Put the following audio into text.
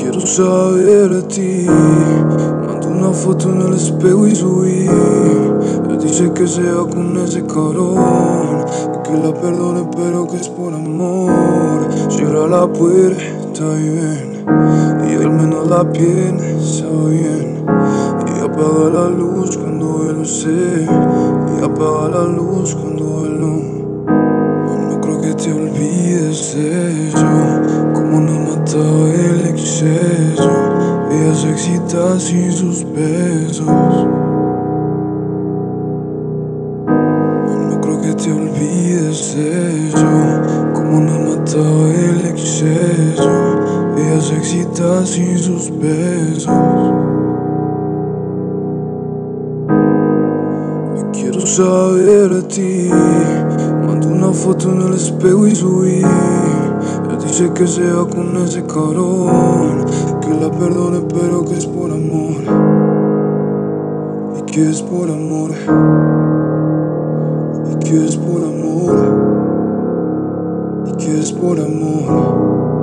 quiero saber de ti. Mando una foto en el espejo y subí. Él dice que se va con ese cabrón y que la perdone pero que es por amor. Cierra la puerta y ven, y al menos la piensa bien. Y apaga la luz cuando él lo sé, y apaga la luz cuando él no. No creo que te olvides de eso, como nos mataba el exceso. Ella se excita sin sus besos. No creo que te olvides de eso, como nos mataba el exceso. Ella se excita sin sus besos. Quiero saber de ti. Mando una foto en el espejo y subí. Él dice que se va con ese cabrón, que la perdone pero que es por amor. Y que es por amor. Y que es por amor. Y que es por amor.